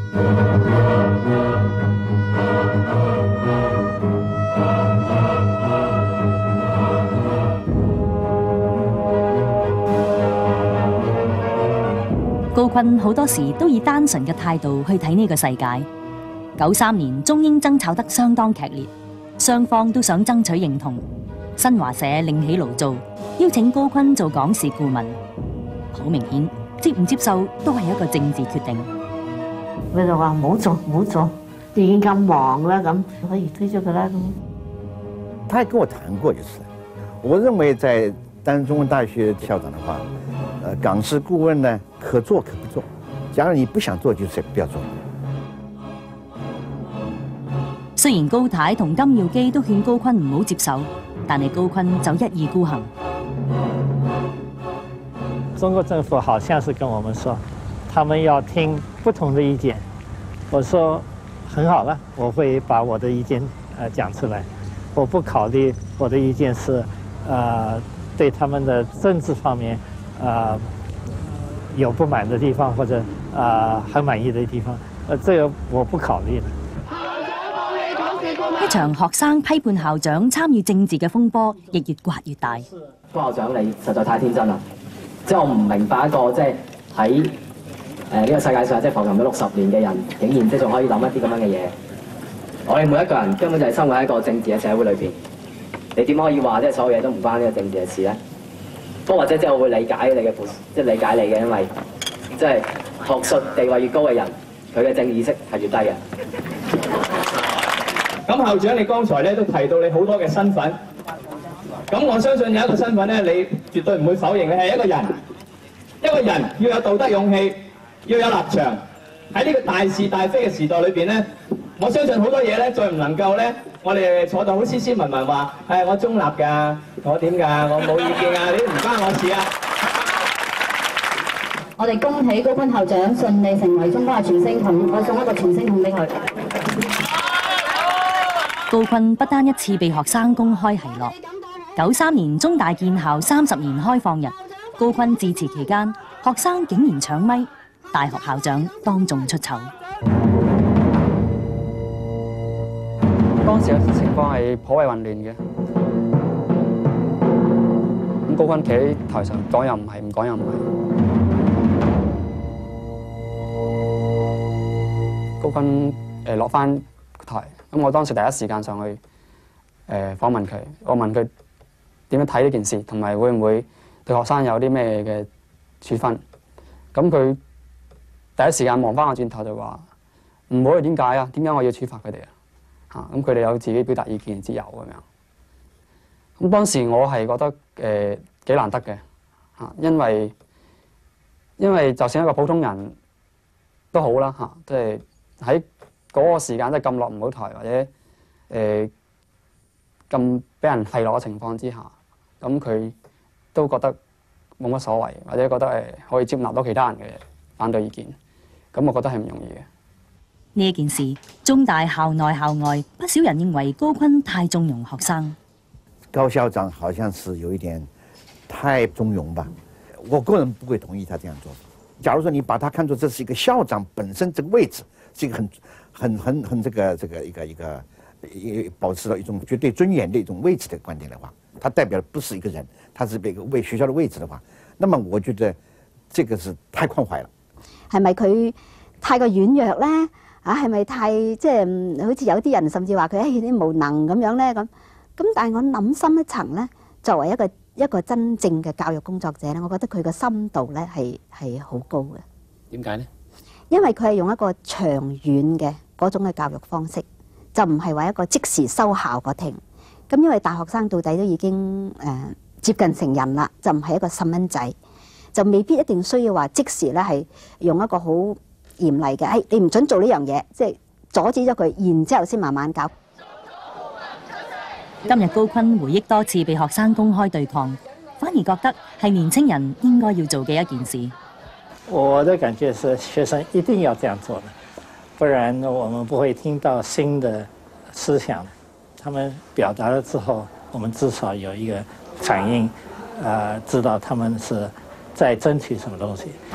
高錕好多時都以單純嘅態度去睇呢個世界。93年中英爭吵得相當劇烈，雙方都想爭取認同。新華社另起爐灶，邀請高錕做港事顧問。好明顯，接唔接受都係一個政治決定。 佢就話唔好做，唔好做，已經咁忙啦，咁可以推咗佢啦。 他還跟我談過一次，我認為在擔任中文大學校長的話，港事顧問呢，可做可不做。假如你不想做，就是不要做。 雖然高太同金耀基都勸高錕唔好接手，但係高錕就一意孤行。 中國政府好像是跟我們說，他們要聽不同的意見。我說很好了，我會把我的意見講出來。我不考慮我的意見是對他們的政治方面有不滿的地方，或者很滿意的地方，這個我不考慮的。 一場學生批判校長參與政治嘅風波，亦越刮越大。 高校長你實在太天真啦！即係我唔明白一個即係喺呢個世界上即係浮沉咗60年嘅人，竟然即係仲可以諗一啲咁樣嘅嘢。我哋每一個人根本就係生活喺一個政治嘅社會裏邊，你點可以話即係所有嘢都唔關呢個政治嘅事咧？不過或者即係我會理解你嘅即係理解你嘅，因為即係學術地位越高嘅人，佢嘅政治意識係越低嘅。 咁校長，你剛才咧都提到你好多嘅身份，咁我相信有一個身份咧，你絕對唔會否認，你係一個人。一個人要有道德勇氣，要有立場。喺呢個大是大非嘅時代裏邊咧，我相信好多嘢咧，再唔能夠咧，我哋坐到好斯斯文文話，我中立㗎，我點㗎，我冇意見㗎，你都唔關我事啊！ 我哋恭喜高錕校長順利成為中華傳聲筒，我送一個傳聲筒俾佢。 高錕不單一次被學生公開奚落。93年中大建校30年開放日，高錕致辭期間，學生竟然搶咪，大學校長當眾出醜。 當時嘅情況係頗為混亂嘅。咁高錕企喺台上講又唔係，唔講又唔係。高錕落翻台。咁我當時第一時間上去訪問佢，我問佢點樣睇呢件事，同埋會唔會對學生有啲咩嘅處分？咁佢第一時間望翻我轉頭就話唔會，點解啊？點解我要處罰佢哋啊？咁佢哋有自己表達意見自由咁樣。咁當時我係覺得幾難得嘅因為就算一個普通人都好啦即係喺嗰個時間即係咁落唔到台，或者咁俾人奚落嘅情況之下，咁佢都覺得冇乜所謂，或者覺得可以接納到其他人嘅反對意見，咁我覺得係唔容易嘅。 呢件事，中大校內校外不少人認為高錕太縱容學生。 高校長好像是有一點太縱容吧，我個人不會同意他這樣做。假如說你把他看作這是一個校長本身這個位置，是一個很這個保持了一種絕對尊嚴的一種位置的觀點的話，它代表的不是一個人，它是一個為學校的位置的話，那麼我覺得這個是太寬懷了。 係咪佢太過軟弱咧？係咪太即係好似有啲人甚至話佢啲無能咁樣咧咁？但係我諗深一層咧，作為一個真正嘅教育工作者咧，我覺得佢個深度咧係好高嘅。 點解呢？ 因為佢係用一個長遠嘅嗰種嘅教育方式，就唔係話一個即時收效果停。咁因為大學生到底都已經接近成人啦，就唔係一個細蚊仔，就未必一定需要話即時咧係用一個好嚴厲嘅，你唔准做呢樣嘢，即係阻止咗佢，然之後先慢慢教。 今日高錕回憶多次被學生公開對抗，反而覺得係年青人應該要做嘅一件事。 我的感覺是，學生一定要這樣做的，不然我們不會聽到新的思想。他們表達了之後，我們至少有一個反應，知道他們是在爭取什麼東西。